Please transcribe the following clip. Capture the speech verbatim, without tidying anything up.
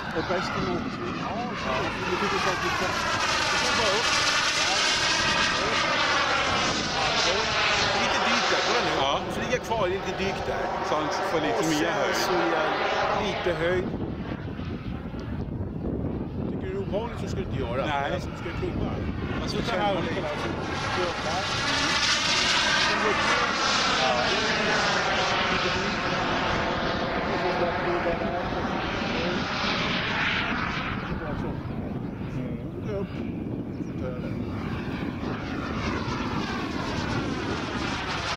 Och bäst i någonsin. Ja, ja. Det tycker jag att vi kan. Det går bara upp. Lite dykt där, kolla nu. Ja. Så ligger kvar lite dykt där. Så han får lite mer höjd. Så jag lite höjd. Tycker du det är ovanligt så ska du inte göra. Nej. Alltså, du ska klubba. Alltså, Så här och kolla. Klubba. Ja.